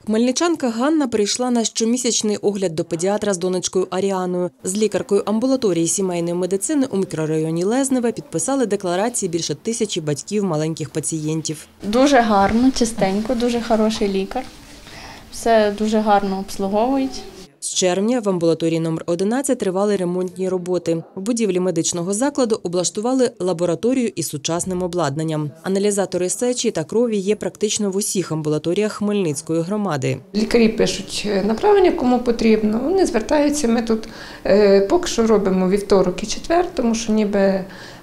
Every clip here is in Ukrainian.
Хмельничанка Ганна прийшла на щомісячний огляд до педіатра з донечкою Аріаною. З лікаркою амбулаторії сімейної медицини у мікрорайоні Лезневе підписали декларації більше 1000 батьків маленьких пацієнтів. Дуже гарно, чистенько, дуже хороший лікар. Все дуже гарно обслуговують. З червня в амбулаторії номер 11 тривали ремонтні роботи. В будівлі медичного закладу облаштували лабораторію із сучасним обладнанням. Аналізатори сечі та крові є практично в усіх амбулаторіях Хмельницької громади. Лікарі пишуть направлення, кому потрібно. Вони звертаються, ми тут поки що робимо вівторок і четвер, тому що ніби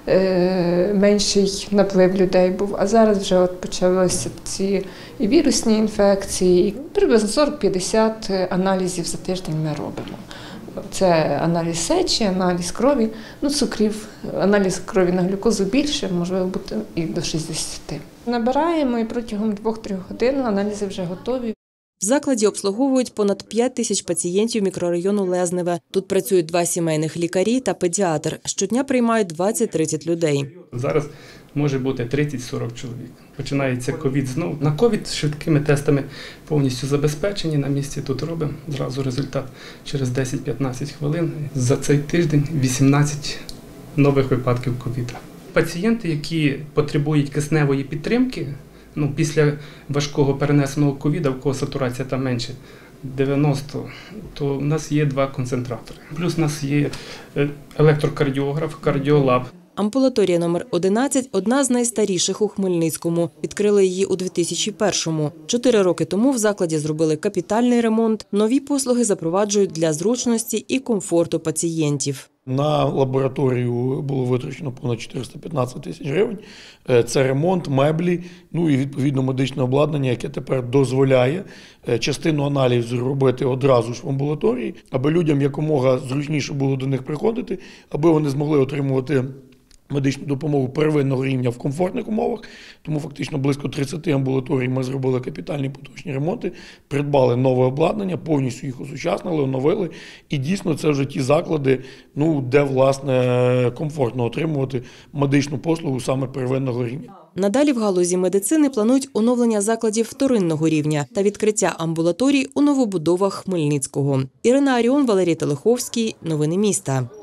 менший наплив людей був. А зараз вже почалися ці і вірусні інфекції. Приблизно 40-50 аналізів за тиждень ми робимо. Це аналіз сечі, аналіз крові, цукрів, аналіз крові на глюкозу більше, можливо бути і до 60. Набираємо і протягом 2-3 годин аналізи вже готові. В закладі обслуговують понад 5000 пацієнтів мікрорайону Лезневе. Тут працюють 2 сімейних лікарі та педіатр. Щодня приймають 20-30 людей. Зараз може бути 30-40 чоловік. Починається ковід знову. На ковід швидкими тестами повністю забезпечені. На місці тут робимо зразу результат через 10-15 хвилин. За цей тиждень 18 нових випадків ковіду. Пацієнти, які потребують кисневої підтримки, після важкого перенесеного ковіду, в кого сатурація там менше 90, то в нас є 2 концентратори. Плюс у нас є електрокардіограф, кардіолаб. Амбулаторія номер 11 – одна з найстаріших у Хмельницькому. Відкрили її у 2001-му. 4 роки тому в закладі зробили капітальний ремонт. Нові послуги запроваджують для зручності і комфорту пацієнтів. На лабораторію було витрачено понад 415 тисяч гривень. Це ремонт, меблі, і відповідно медичне обладнання, яке тепер дозволяє частину аналізів робити одразу ж в амбулаторії, аби людям якомога зручніше було до них приходити, аби вони змогли отримувати медичну допомогу первинного рівня в комфортних умовах. Тому фактично близько 30 амбулаторій ми зробили капітальні поточні ремонти, придбали нове обладнання, повністю їх осучаснили, оновили. І дійсно це вже ті заклади, де власне комфортно отримувати медичну послугу саме первинного рівня. Надалі в галузі медицини планують оновлення закладів вторинного рівня та відкриття амбулаторій у новобудовах Хмельницького. Ірина Аріон, Валерій Телеховський. Новини міста.